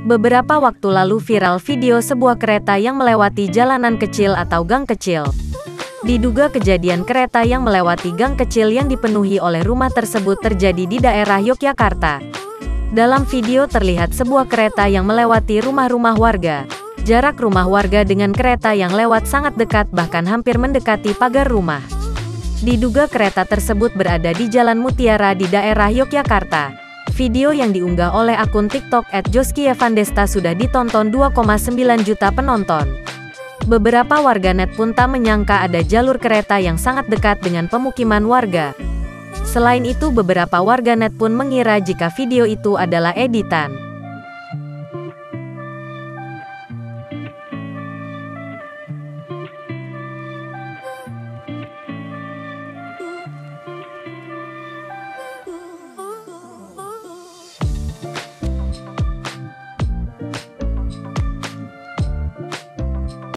Beberapa waktu lalu viral video sebuah kereta yang melewati jalanan kecil atau gang kecil. Diduga kejadian kereta yang melewati gang kecil yang dipenuhi oleh rumah tersebut terjadi di daerah Yogyakarta. Dalam video terlihat sebuah kereta yang melewati rumah-rumah warga. Jarak rumah warga dengan kereta yang lewat sangat dekat, bahkan hampir mendekati pagar rumah. Diduga kereta tersebut berada di Jalan Mutiara di daerah Yogyakarta. Video yang diunggah oleh akun TikTok @joskiyevandesta sudah ditonton 2,9 juta penonton. Beberapa warganet pun tak menyangka ada jalur kereta yang sangat dekat dengan pemukiman warga. Selain itu, beberapa warganet pun mengira jika video itu adalah editan.